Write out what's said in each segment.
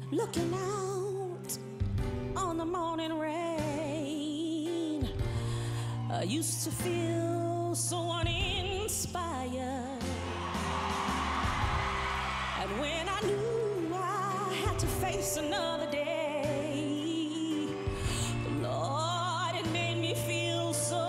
looking out on the morning rain. I used to feel so uninspired, and when I knew I had to face another day, Lord, it made me feel so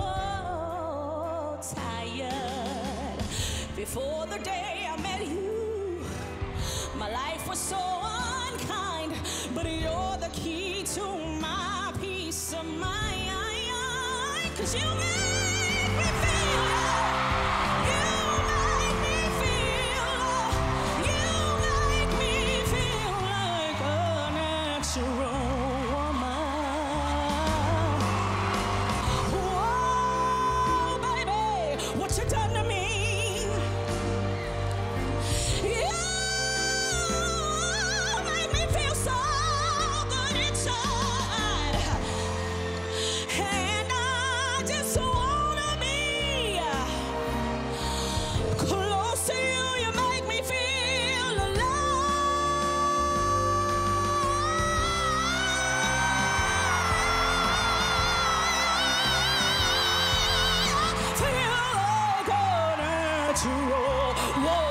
tired. Before the day I met you, my life was so unkind, but you're the key to my peace of mind. 'Cause you make me feel, you make me feel, you make me feel like a natural woman. Oh, baby, what you done to me? Whoa.